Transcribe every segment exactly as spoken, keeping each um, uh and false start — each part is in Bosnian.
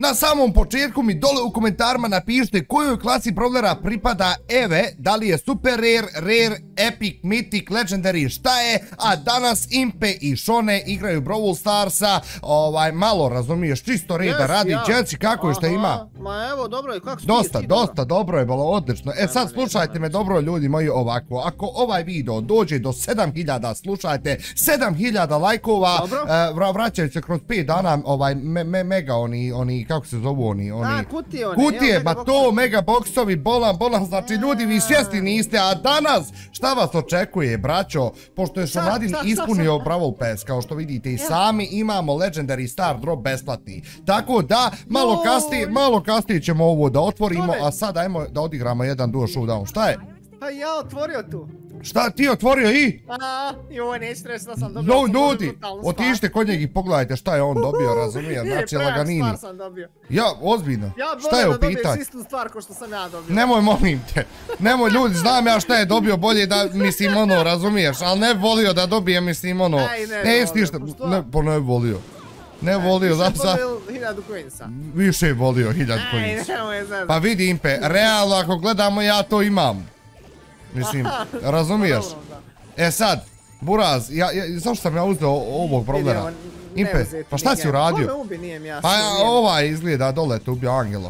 Na samom početku mi dole u komentarima napišite kojoj klasi brawlera pripada Eve, da li je super rare, rare, epic, mythic, legendary, šta je, a danas Impe i Šone igraju Brawl Starsa, ovaj, malo razumiješ, čisto reda radi, Jeci, kako je šta ima? Ma evo, dobro je, kako si Dosta, dosta, dobro je bilo, odlično. E sad slušajte me dobro ljudi moji ovako, ako ovaj video dođe do sedam hiljada, slušajte, sedam hiljada lajkova, vraćaju se kroz pet dana, ovaj, mega oni, oni, kako se zovu oni, oni... Kutije, one. Kutije, ba to, mega boksovi, bolan, bolan, znači ljudi vi svjesni niste, a danas šta vas očekuje, braćo, pošto je Šonadin ispunio Brawl Pass, kao što vidite i sami, imamo Legendary Star Drop besplatni. Tako da, malo kasnije, malo kasnije ćemo ovo da otvorimo, a sad ajmo da odigramo jedan duo showdown. Šta je? Pa ja otvorio tu. Šta ti otvorio i? Aaa, joj, neću reći da sam dobio. No, ljudi, otište kod njeg i pogledajte šta je on dobio, razumije, znači laganini. Ja, ozbiljno, šta je u pitanju? Ja bolje da dobijem istu stvar ko što sam ja dobio. Nemoj, molim te, nemoj ljudi, znam ja šta je dobio, bolje da, mislim, ono, razumiješ, ali ne volio da dobije, mislim, ono, ne stište, ne, pa ne volio. Ne volio, znam sad. Više volio hiljadu coinsa. Više je volio hiljadu coinsa. Pa vidi Impe, realno ako gledamo ja to imam. Mislim, razumiješ? E sad, Buraz, zašto sam ja uzeo ovog brawlera? Impe, pa šta si uradio? Pa ovaj izgleda dole te ubio Angelo.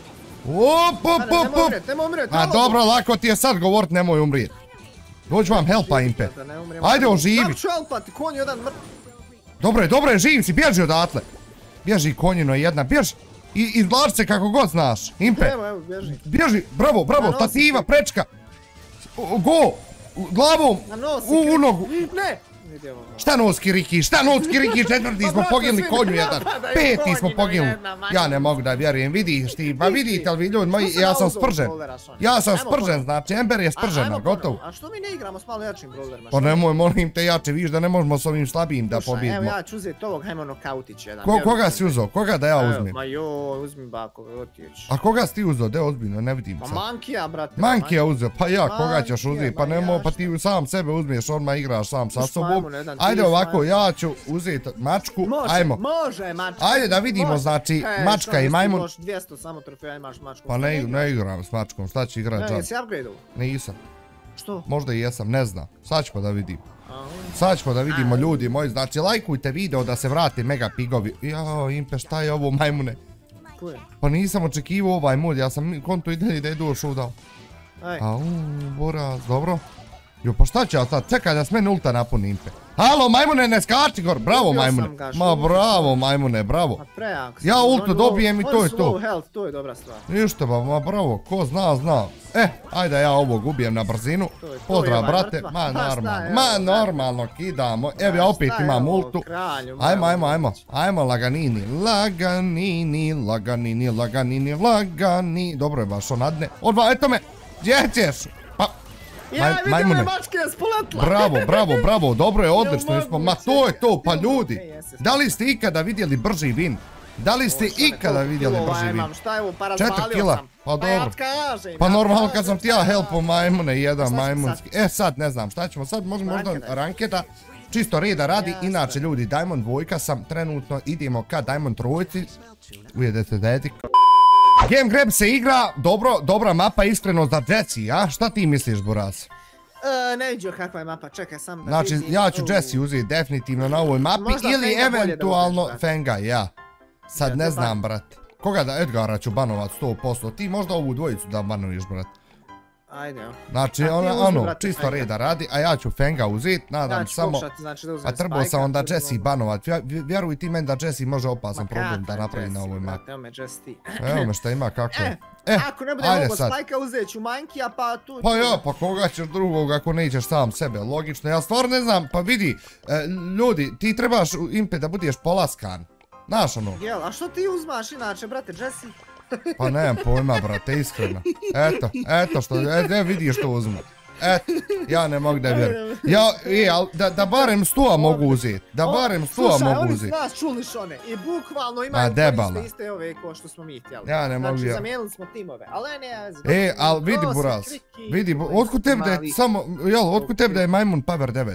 Op, op, op, op. A dobro, lako ti je sad govorit nemoj umrijet. Dođu vam helpa Impe. Ajde oživi. Kako ću helpati, konj jedan mrt. Dobro je, dobro je, živim si, bježi odatle. Bježi konjino jedna, bježi. I izvlači se kako god znaš. Impe. Evo, evo, bježi. Bježi, bravo, bravo, stativa, prečka. Go! Glavom! U nogu! Ne! Šta noski Riki? Šta noski Riki? Četvrti smo poginuli konju jedan. Peti smo poginuli. Ja ne mogu da vjerujem. Vidiš ti, pa vidite li vi ljudi moji, ja sam spržen. Ja sam spržen, znači Ember je spržena, gotovo. A što mi ne igramo s malo jačim brawlerima? Pa nemoj, molim te jače, vidiš da ne možemo s ovim slabijim da pobjedimo. Evo ja ću uzeti ovog, hajmo nokautić jedan. Koga si uzeo? Koga da ja uzmem? Ma joj, uzmi bako, otić. A koga si ti uzeo? De ozbiljno, ne vidim sad. Ma Mankija, brate. Mankija uzeo, pa ja, koga ćeš uzeti? Pa nemoj, pa ti sam sebe uzmiješ, odmah igraš sam sa sobom. Ajde ovako, ja ću uzeti mačku, ajmo. Može, mačka. Ajde da vidimo, znači, mačka i majmun. Možeš dvjesto samo trofeja imaš mačkom. Pa ne igram s mačkom, šta će igrat džan? Jesi upgrade-u? Nisam. Što? Možda i jesam, ne znam. Sad ćemo da vidimo. Sad ćemo da vidimo ljudi moji, znači lajkujte video da se vrate mega pigovi. Jao, Impe, šta je ovo majmune? Ko je? Pa nisam očekivao ovaj mod, ja sam konto i dalje da je duo showdown. Au, Boraz, dobro. Jo, pa šta će ja sad, čekaj da s mene ulta napuni Impe. Halo, majmune, ne skači gor, bravo majmune. Ma bravo majmune, bravo. Ja ultu dobijem i to je to. To je dobra stvar. Ništa ba, ma bravo, ko zna, zna. Eh, ajde ja ovog ubijem na brzinu. Pozdrav brate, ma normalno, ma normalno kidamo. Evo ja opet imam ultu. Ajmo, ajmo, ajmo, ajmo laganini, laganini, laganini, laganini, laganini. Dobro je baš onadne. Odva, eto me, gdje ćeš? Ja vidim me mačke je spoletla. Bravo, bravo, bravo, dobro je, odlično. Ma to je to, pa ljudi. Da li ste ikada vidjeli brži win? Da li ste ikada vidjeli brži win? Šta je ovo, pa razvalio sam. Pa dobro. Pa normalno kad sam ti ja helpo majmune, jedan majmunski. E sad ne znam šta ćemo, sad možemo možda ranketa. Čisto reda radi, inače ljudi, Diamond dvojka sam, trenutno idemo ka Diamond trojci. Ujedete dedik. Game Grab se igra, dobro, dobra mapa iskreno za Jessi, a? Šta ti misliš, Buraz? Ne vidio kakva je mapa, čekaj sam. Znači, ja ću Jessi uzeti definitivno na ovoj mapi ili eventualno Fenga, ja. Sad ne znam, brate. Koga da Edgara ću banovat sto posto, ti možda ovu dvojicu da banoviš, brate. Ajde, jo. Znači, ono, čisto reda radi, a ja ću Fenga uzeti, nadam samo... A trebao sam onda Jessi banovat, vjeruj ti meni da Jessi može opasan problem da napravi na ovoj mapi. Evo me Jessi. Evo me šta ima, kako je. Ako ne budem mogo Spajka uzet ću Mankija, pa tu... Pa ja, pa koga ćeš drugog ako nećeš sam sebe, logično. Ja stvarno ne znam, pa vidi, ljudi, ti trebaš Impe da budeš polaskan. Znaš ono? Jel, a što ti uzmaš inače, brate, Jessi? Pa nemam pojma, brate, iskreno. Eto, eto što, ne vidiš što uzme. Eto, ja ne mogu da vjerujem. Ja, e, ali da barem sto mogu uzeti. Da barem sto mogu uzeti. Slušaj, oni s nas čuli Šone i bukvalno imaju koriste iste ove ko što smo mi htjeli. Ja ne mogu vjerujem. Znači, zamijenili smo timove, ali ne... E, ali vidi Buraz, vidi, otkud tebi da je samo, jel, otkud tebi da je Majmun Power devet?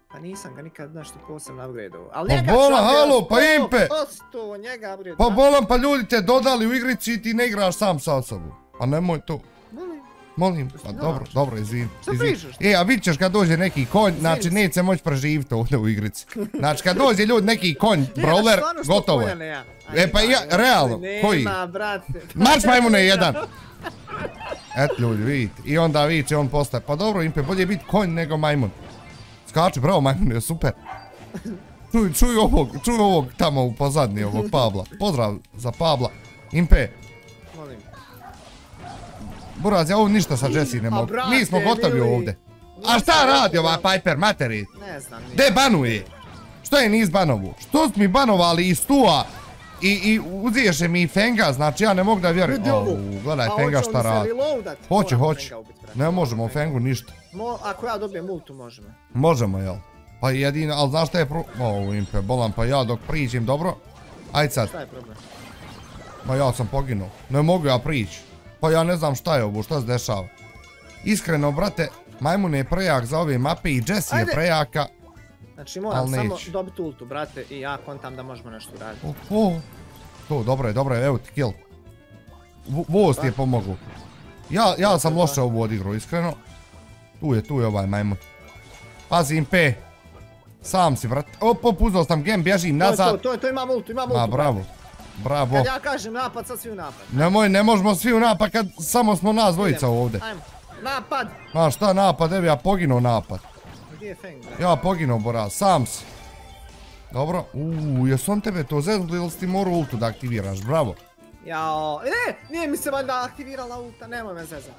Pa nisam ga nikad nešto posebno upgradeovao. Pa bolan, halo, pa Impe! sto posto njega upgrade. Pa bolan, pa ljudi te dodali u igrici i ti ne igraš sam sa osobom. Pa nemoj to. Molim. Molim, pa dobro, dobro, izvini. Šta pričaš? E, a vidit ćeš kad dođe neki konj, znači neće se moći preživiti ovdje u igrici. Znači kad dođe ljudi neki konj, brawler, gotovo je. E pa ja, realno, koji? Nema, brate. Marš majmune jedan! Eto ljudi, vidite. I onda viče on postaje. Pa dobro, Impe, bolje biti konj nego majmun. Skači, bravo majmun, je super. Čuj, čuj ovog, čuj ovog tamo u pozadnji, ovog Pabla. Pozdrav za Pabla. Impe. Molim. Buraz, ja ovo ništa sa Jessie ne mogu. Mi smo gotovi ovdje. A šta radi ova Piper, materi? Ne znam. Gdje banuje? Što je nis banovu? Što su mi banovali iz Tua i uziješe mi Fenga, znači ja ne mogu da vjerujem. Gledaj Fenga šta radi. Hoće, hoće. Ne možemo u Fengu ništa. Ako ja dobijem ultu možemo. Možemo, jel? Pa jedino, ali znaš šta je pro... O, Impe, bolan, pa ja dok priđem, dobro? Ajde sad. Šta je problem? Ma ja sam poginuo. Ne mogu ja prići. Pa ja ne znam šta je ovo, šta se dešava. Iskreno, brate, majmun je prejak za ove mape i Jessie je prejaka. Znači moram samo dobiti ultu, brate, i ja kontam da možemo nešto uraditi. To, dobro je, dobro je, evo ti kill. Voz ti je pomogu. Ja sam loše ovu odigrao, iskreno. Tu je, tu je ovaj majmun. Pazi Impe. Sam si, brate. Op, op, uzao sam gem, bježim nazad. To je, to imam ultu, imam ultu. Ma, bravo. Bravo. Kad ja kažem napad, sad svi u napad. Nemoj, ne možemo svi u napad kad samo smo nas dvojica ovdje. Ajmo, napad. Ma šta napad, evo ja poginuo napad. Gdje je Feng? Ja poginuo, Boraz, sam si. Dobro, uuu, jesu on tebe to zezli ili si ti morao ultu da aktiviraš, bravo. Jao, ne, nije mi se valjda aktivirala ulta, nemoj me zezati.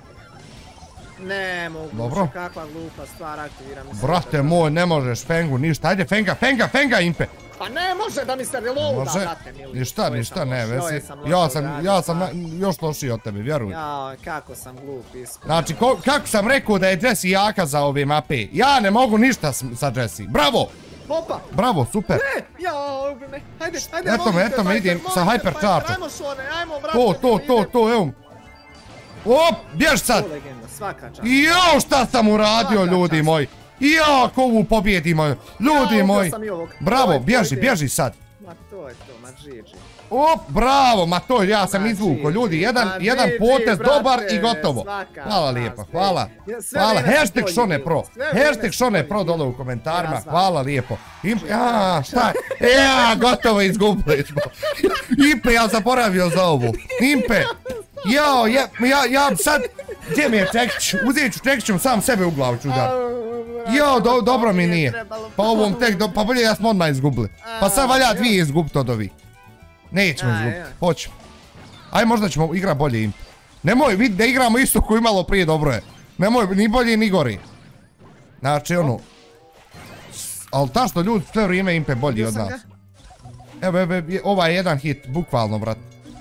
Ne mogu, kakva glupa stvar, aktiviram mi se. Brate moj, ne možeš Fengu ništa, ajde Fenga, Fenga, Fenga Impe. Pa ne može da mi se reloada, brate mili. Ništa, ništa, ne vesi. Ja sam još lošiji od tebe, vjeruj. Jao, kako sam glup ispod. Znači, kako sam rekao da je Jessie jaka za ove mape, ja ne mogu ništa sa Jessie, bravo! Opa! Bravo, super! Ne, jao, ubi me, hajde, hajde, eto me, eto me, idem sa hyper charge-om. Ajmo šone, ajmo, brate. To, to, to, to, evo. Op, bjež sad! Jao, šta sam uradio, ljudi moji! Jao, ko ovu pobjedimo, ljudi moji! Bravo, bježi, bježi sad! Ma to je to, ma džiđi. Op, bravo, ma to ja sam izvuko, ljudi, jedan potez dobar i gotovo. Hvala lijepo, hvala. Hvala, hashtag Šone Pro, hashtag Šone Pro dole u komentarima, hvala lijepo. Ja, šta? Ja, gotovo, izgubili smo. Impe, ja zaboravio za ovu. Impe, jao, ja sad, gdje mi je čekić? Uzet ću čekićem, sam sebe u glavu ću udar. Jao, dobro mi nije. Pa ovom tek, pa bolje da smo odmah izgubili. Pa sad valja dvije izgubiti od ovih. Nećemo izgubiti, hoćemo. Aj, možda ćemo igrati bolje Impe. Nemoj, vidi da igramo isto koji malo prije dobro je. Nemoj, ni bolje ni gori. Znači, ono... Ali ta što ljudi sve vrijeme Impe bolji od nas. Evo, evo, ovaj je jedan hit, bukvalno, brat.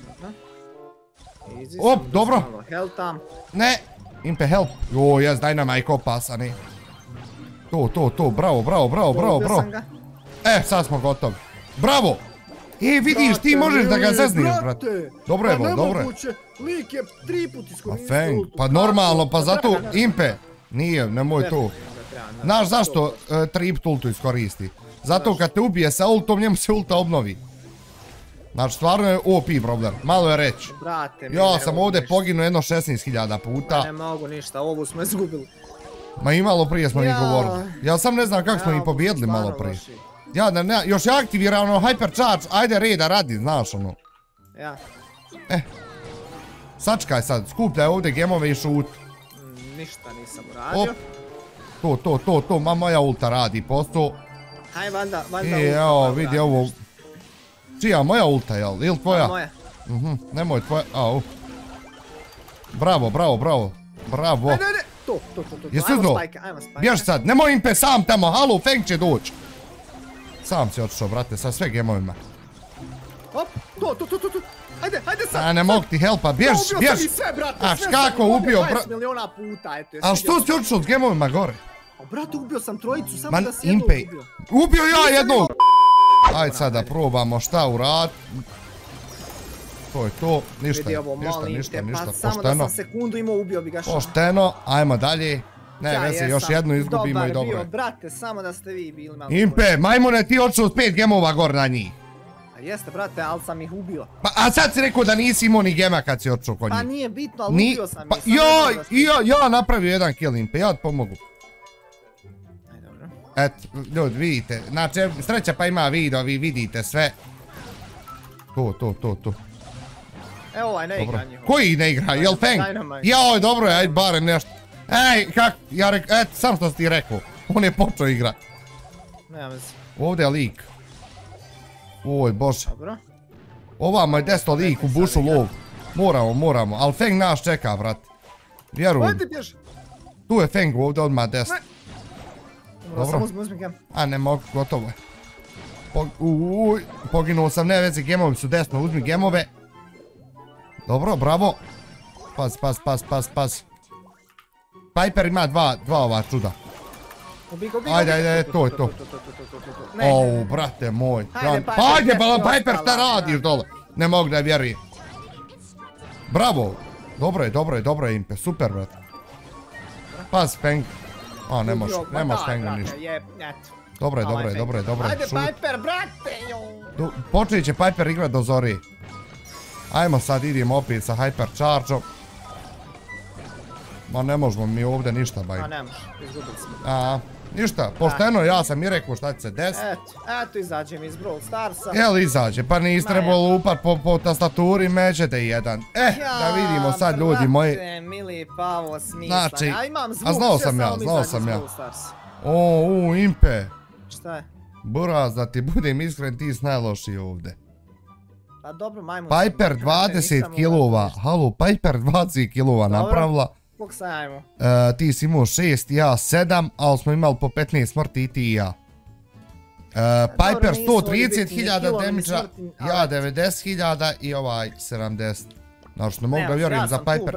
Op, dobro. Ne, Impe, help. Jo, jes, Dynamite opasan, ne. To, to, to, bravo, bravo, bravo, bravo, bravo. E, sad smo gotovi. Bravo! E, vidiš, ti možeš da ga zezniš, brate. Dobro je, bol, dobro je. Lik je tri put iskoristio ultu. Pa normalno, pa zato, Impe, nije, nemoj to. Znaš zašto tri put ultu iskoristi? Zato kad te ubije sa ultom, njemu se ulta obnovi. Znači, stvarno je O P problem, malo je reći. Ja sam ovdje poginuo jedno šesnaest hiljada puta. Ne mogu ništa, ovu smo izgubili. Ma i malo prije smo ih govorili. Ja sam ne znam kako smo ih pobjedili malo prije. Ja da ne, još je aktivirano hyper charge, ajde reda radi, znaš ono. Ja. Eh. Sačkaj sad, skupljaj ovdje gemove i šut. Ništa nisam uradio. To, to, to, to, ma moja ulta radi, posto. Aj, vanda, vanda ulta. Evo, vidi ovo. Čija, moja ulta, jel? Ili tvoja? Moja. Nemoj tvoja, au. Bravo, bravo, bravo. Bravo. Ne, ne, ne. To, to, to, to. Jesi uzdo? Bjež sad, nemoj Impe sam tamo, halo, Feng će doći. Sam si otišao, brate, sa sve gemovima. Op, to, to, to, to, to. Ajde, ajde sad. A ne mogu ti helpa, bjež, bjež. Ubio sam i sve, brate. A kako ubio, brate. dvadeset miliona puta, eto. A što si otišao s gemovima gore? A brate, ubio sam trojicu, samo da si jednog ubio. Ubio ja jednog. Ajde sad da probamo šta urad. To je to, ništa, ništa, ništa, ništa, pošteno. Samo da sam sekundu imao, ubio bi ga šta. Pošteno, ajmo dalje. Ne, vezi, još jednu izgubimo i dobro je. Dobar bio, brate, samo da ste vi bili malo... Impe, majmune, ti odšao s pet gemova gor na njih. A jeste, brate, ali sam ih ubio. Pa, a sad si rekao da nisi imao ni gema kad si odšao kod njih. Pa nije bitno, ali ubio sam ih. Pa, ja, ja napravio jedan kill, Impe, ja ti pomogu. Aj, dobro. Eto, ljudi, vidite, znači, sreća pa ima video, vi vidite sve. To, to, to, to. Evo ovaj ne igra njihov. Koji ne igra, jel Feng? Joj, dobro je, ajde barem nešto. Ej, kak, ja rekao, eto, sam što si ti rekao. On je počeo igrat. Nema veze. Ovdje je lik. Oj, bože. Dobro. Ovamo je desno lik u bušu lov. Moramo, moramo, ali Feng nas čeka, vrat. Vjerujem. Ovdje ti bježi. Tu je Feng ovdje odmah desno. Dobro, sam uzmi, uzmi gem. A ne mogu, gotovo je. Uuuuj, poginuo sam, ne vezi, gemovi su desno, uzmi gemove. Dobro, bravo. Pas, pas, pas, pas, pas. Piper ima dva, dva ova čuda. Ajde, ajde, to je to. Ouu, brate moj. Ajde, pa Piper, šta radiš dole? Ne mogu da vjerujem. Bravo. Dobro je, dobro je, dobro je, Impe, super, brate. Pas, Feng. A, ne može, ne može Fengu ništa. Dobro je, dobro je, dobro je, dobro je. Ajde, Piper, brate! Počet će Piper igrat do zori. Ajmo sad, idemo opet sa Hyper Charge-om. Ma ne možemo mi ovdje ništa, baj. Ma ne može, izgubili smo. A, ništa, pošteno, ja sam i rekao šta će se desiti. Eto, eto izađem iz Brawl Starsa. Jel izađe, pa nis trebalo lupat po tastaturi, međete jedan. Eh, da vidimo sad ljudi moji. Brate, mili Pavo, smisla. Znači, a imam zvuk, a znao sam ja, znao sam ja. O, u, Impe. Šta je? Buraz, da ti budem iskren, ti si najlošiji ovdje. Pa dobro, majmun. Piper dvadeset kilova, halo, Piper dvadeset kilova napravila. Koliko sam ja imao? Ti si imao šest, ja sedam, ali smo imali po petnaest smrti i ti i ja. Piper sto trideset hiljada damage-a, ja devedeset hiljada i ovaj sedamdeset. Znači ne mogu da vjerujem za Piper.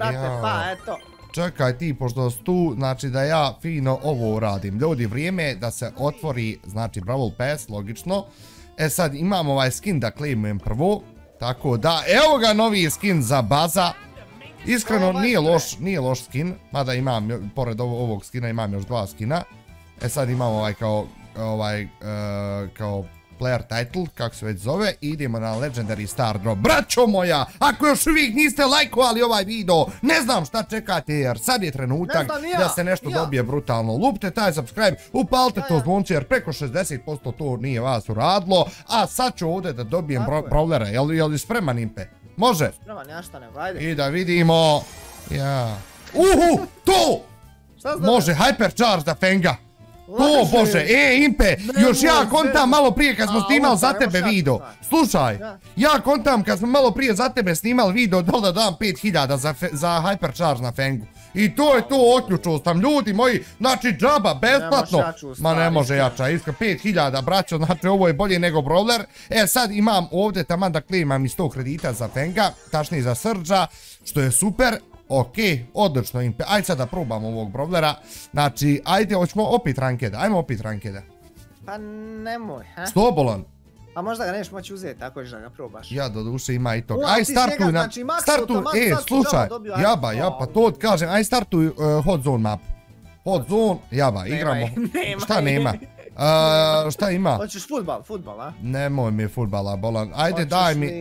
Čekaj ti, pošto si tu, znači da ja fino ovo uradim. Ljudi, vrijeme je da se otvori, znači Brawl Pass, logično. E sad imam ovaj skin da claimujem prvo. Tako da, evo ga novi skin za Baza. Iskreno nije loš, nije loš skin. Mada imam, pored ovog skina imam još dva skina. E sad imam ovaj kao, ovaj, kao player title, kako se već zove. I idemo na Legendary Star Drop. Braćo moja, ako još uvijek niste lajkovali ovaj video, ne znam šta čekate jer sad je trenutak da se nešto dobije brutalno. Lupte taj subscribe, upalite to zvonce jer preko šezdeset posto to nije vas uradilo. A sad ću ovdje da dobijem brawlera. Jel li spreman, Impe? Može? Spreman, ja šta nego, ajde. I da vidimo. Ja. Uhu, to! Može, Hyper Charge da Fenga. To, bože, e, Impe, još ja kontam malo prije kad smo snimali za tebe video. Slušaj, ja kontam kad smo malo prije za tebe snimali video da da dam pet hiljada za Hyper Charge na Fengu. I to je to, otključao sam, ljudi moji, znači džaba, besplatno. Ma ne može jača, iska pet hiljada, braćo, znači ovo je bolje nego brawler. E, sad imam ovdje taman da claimam i sto kredita za Fenga, tačnije za Surge-a, što je super. Ok, odlično Impe, ajde sad da probamo ovog brawlera. Znači, ajde, hoćemo opet rankeda, ajmo opet rankeda. Pa nemoj, ha? Stobolan. Pa možda ga neš moći uzeti, tako da ga probaš. Ja, do duše ima i toga. Aj, startuj na... Startuj, e, slušaj, jaba, jaba, to ti kažem, aj startuj hot zone map. Hot zone, jaba, igramo. Šta nema? Šta ima? Hoćeš futbal, futbal, a? Nemoj mi futbala, bolan, ajde daj mi...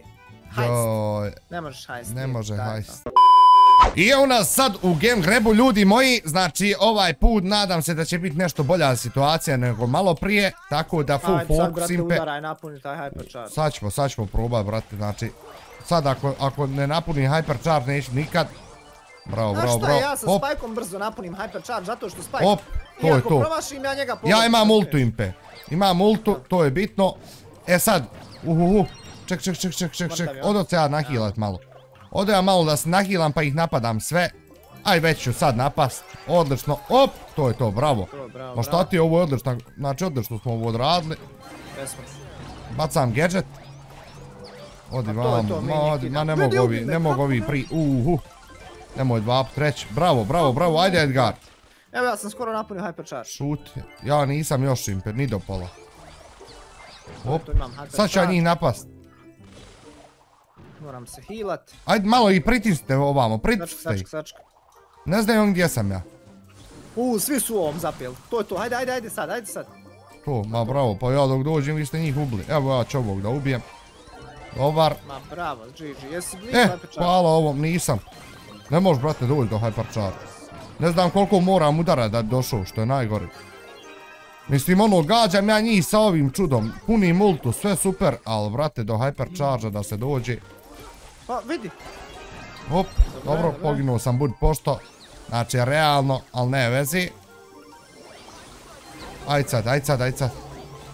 Hajst. Ne možeš hajst. Ne može hajst. I evo nas sad u game grebu, ljudi moji, znači ovaj put nadam se da će biti nešto bolja situacija nego malo prije, tako da full focus, Impe. Sad, brate, udaraj, napuni taj Hyper Charge. Sad ćemo, sad ćemo probati, brate, znači, sad ako ne napuni Hyper Charge neću nikad. Bravo, bravo, bravo. Znaš šta, ja sa Spikeom brzo napunim Hyper Charge, zato što Spike, Op, to je to. Iako promašim, ja njega pogodim. Ja imam ultu, Impe, imam ultu, to je bitno. E sad, uhuhu, ček, ček, ček, ček, ček, ček, odo se ja nahilat malo. Ode ja malo da se nahilam pa ih napadam sve. Aj već ću sad napast. Odlično. Op, to je to, bravo. Ma šta ti je ovo odlično, znači odlično smo ovo odradili. Bacam gadget. Odi vam, ma ne mogu ovi, ne mogu ovi pri, uhu. Nemoj dva, treć, bravo, bravo, bravo, ajde Edgar. Evo ja sam skoro napunio Hyper Charge. Šut, ja nisam još Imper, ni do pola. Op, sad ću ja njih napast. Moram se healat. Ajde malo i pritisnite ovamo, pritisnite ih. Ne znaju on gdje sam ja. U, svi su u ovom zapeli. To je to, hajde, hajde, hajde sad, hajde sad. To, ma bravo, pa ja dok dođem vi ste njih ubili. Evo ja ću ovog da ubijem. Dobar. Ma bravo, G G, jesi blizu E, Hypercharge? hvala ovom, nisam. Ne možeš, brate, doći do Hypercharge. Ne znam koliko moram udarati da bi došao, što je najgore. Mislim, ono, gađam ja njih sa ovim čudom. Punim multu, sve super, ali, brate, do Hypercharge da se dođe. Pa, vidi. Op, dobro, poginuo sam, budi pošto. Znači, realno, ali ne vezi. Ajde sad, ajde sad, ajde sad.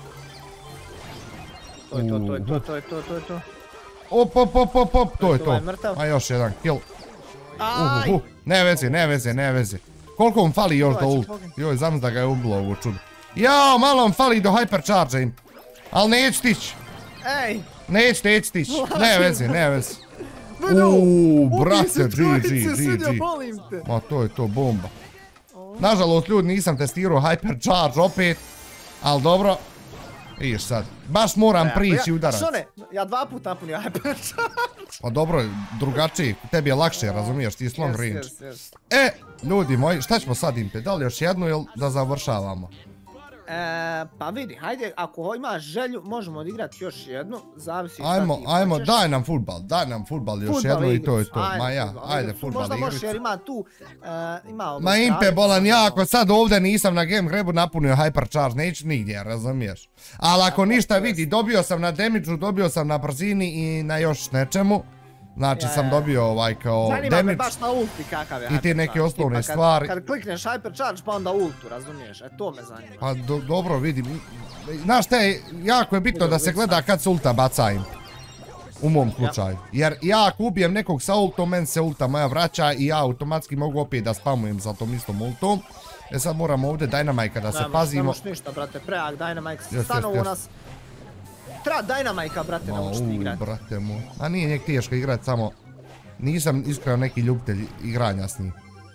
To je to, to je to, to je to, to je to. Op, op, op, op, op, to je to. Ovaj mrtav. A još jedan kill. Aj! Uhuhu, ne vezi, ne vezi, ne vezi. Koliko vam fali još do ult? Joj, znam da ga je ubilo ovo čudo. Jao, malo vam fali do Hypercharge im. Ali neću stići. Ej! Neću, neću stići. Ne vezi, ne vezi. Uuuu, brate, G G, G G. Ma to je to, bomba. Nažalost, ljudi, nisam testirao Hypercharge opet. Ali dobro. Vidiš sad, baš moram prići udarat. Što ne? Ja dva puta napunio Hypercharge. Pa dobro, drugačiji, tebi je lakše, razumiješ, ti je long range. E, ljudi moji, šta ćemo sad Impe, da li još jednu ili da završavamo? Pa vidi, hajde, ako imaš želju, možemo odigrati još jednu, zavisi šta ti Ajmo, ajmo, daj nam futbal, daj nam futbal još jednu i to je to. Ma ja, ajde futbal igricu. Možda možeš jer ima tu, ima... Ma Impe bolan, ja ako sad ovdje nisam na Game Grabu napunio Hypercharge, neću nigdje, razumiješ? Ali ako ništa vidi, dobio sam na damage-u, dobio sam na brzini i na još nečemu. Znači sam dobio ovaj kao damage. Zanima me baš na ulti kakav je Hypercharge. I te neke osnovne stvari. Kad klikneš Hypercharge pa onda ultu, razumiješ? E to me zanima. Pa dobro vidim. Znaš šta je, jako je bitno da se gleda kad se ulta baca im. U mom slučaju. Jer ja ako ubijem nekog sa ultom, meni se ulta moja vraća i ja automatski mogu opet da spamujem za tom istom ultom. E sad moramo ovdje Dynamite da se pazimo. Ne možeš ništa, brate, preak Dynamite. Stanovo nas... Treba Dynamite-a, brate, naučiti igrati. Brate moj. A nije njeg teško igrati, samo... Nisam iskreno neki ljubitelj igranja s njim.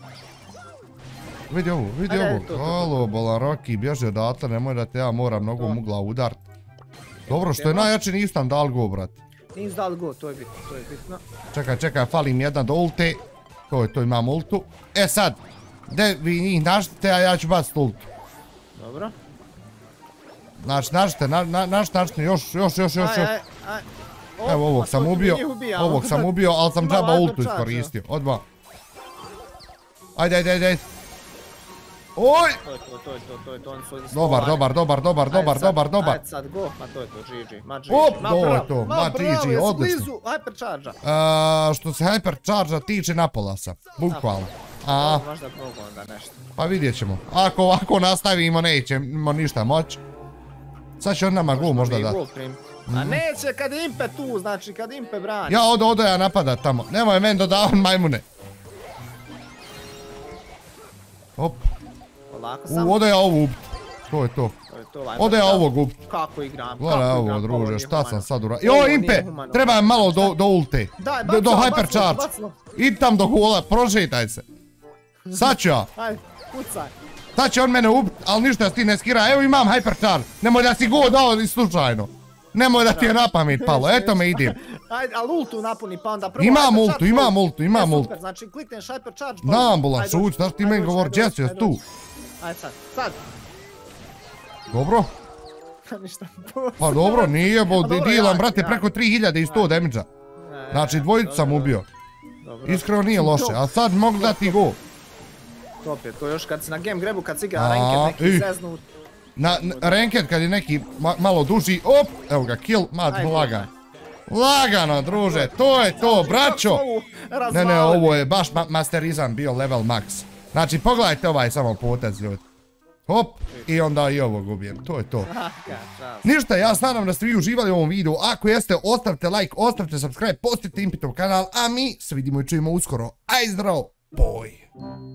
Vidi ovo, vidi ovo. Halo, bolan Rocky, bježi odatle, nemoj da te ja moram nogom ugla udart. Dobro, što je najjače nisam dal go, brate. Nisi dal go, to je bitno, to je bitno. Čekaj, čekaj, falim jedan do ulte. To je to, imam ultu. E sad, gdje vi njih naštite, a ja ću baciti ultu. Dobro. Znači, naštite, naštite, još, još, još, još. Evo, ovog sam ubio, ovog sam ubio, ali sam džaba ultu iskoristio. Odmah. Ajde, ajde, ajde. Oj! To je to, to je to, to je to, oni su ovdje Dobar, dobar, dobar, dobar, dobar, dobar, dobar. Ajde sad go, ma to je to, G G, ma G G. Op, to je to, ma G G, odlično. Blizu Hypercharge-a. Što se Hypercharge-a tiče, napola sam, bukvalno. Možda mogu onda nešto. Pa vidjet ćemo. Ako ovako nastavimo, nećemo ništa moći. Sad će on nama go možda dati. A neće kad je Impe tu, znači kad Impe brani. Ja odo, odo ja napadat tamo. Nemoj meni dodavan majmune. Op. U, odo ja ovo ubit. To je to. Odo ja ovog ubit. Kako igram? Gledaj ovo, druže, šta sam sad uradio. Joj, Impe, treba malo do ulte. Do Hypercharge. Idi tam do hola, prošetaj se. Sad ću ja. Ajde, kucaj. Sad će on mene ubit, ali ništa ti ne skira. Evo imam Hypercharge. Nemoj da si go dao slučajno. Nemoj da ti je na pamet palo, eto me idem. Ajde, ali ultu napuni pa onda prvo... Imam ultu, imam ultu, imam ultu. Znači klikneš Hypercharge... Znam bolan, šuć, znaš ti meni govor, gdje si tu? Ajde sad, sad. Dobro. Ništa. Pa dobro, nije bol, dijelam brate preko tri hiljade i sto damage-a. Znači dvojicu sam ubio. Iskreno nije loše, a sad mogu dati go. Top je, to još kad si na Game Grabu, kad si igra ranked neki zeznut. Na ranked kad je neki malo duži, op, evo ga, kill, mat, lagano. Lagano, druže, to je to, braćo. Ne, ne, ovo je baš masterizam bio level max. Znači, pogledajte ovaj samo potez, ljudi. Hop, i onda i ovo gubijem, to je to. Ništa, ja se nadam da ste vi uživali u ovom videu. Ako jeste, ostavite like, ostavite subscribe, postite Impetov kanal, a mi se vidimo i čujemo uskoro. Aj zdravo, boj!